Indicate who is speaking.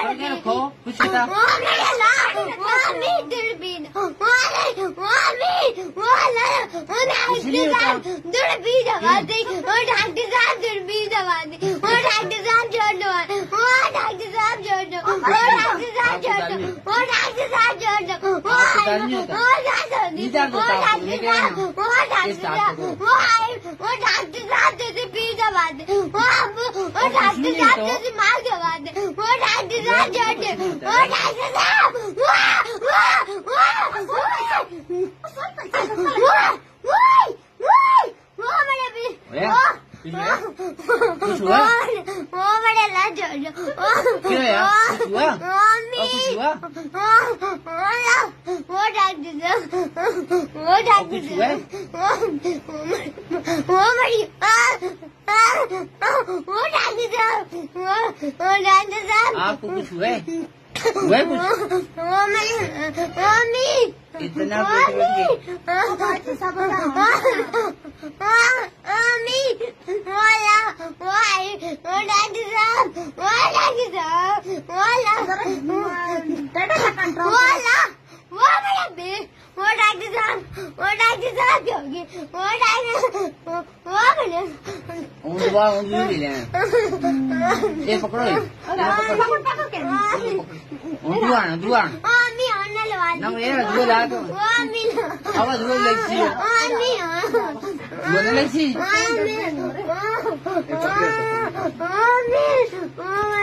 Speaker 1: क्या रखो कुछ बता कुछ हुआ वो बड़े लाज क्यों यार कुछ हुआ कुछ हुआ वो डॉक्टर वो बड़ी वो डॉक्टर साहब आपको कुछ हुआ कुछ मम्मी इतना ये पकड़ो दुआ नंग ये दुआ ला तो आवाज दुआ लेक्सी दुआ लेक्सी